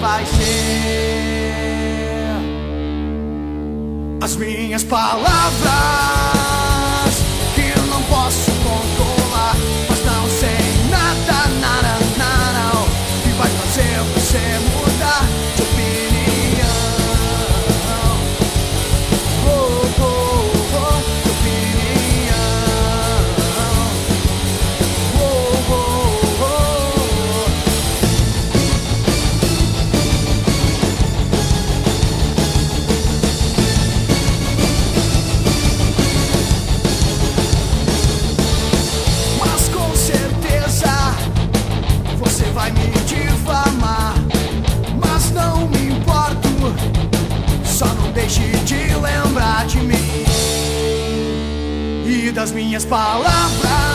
vai ser. As minhas palavras que eu não posso controlar, mas não sei nada, nada, nada, que vai fazer você mudar de opinião. Oh, oh, oh, de opinião. Oh, oh, oh. Mas com certeza você vai me difamar, mas não me importo, só não deixe de lembrar de mim e das minhas palavras.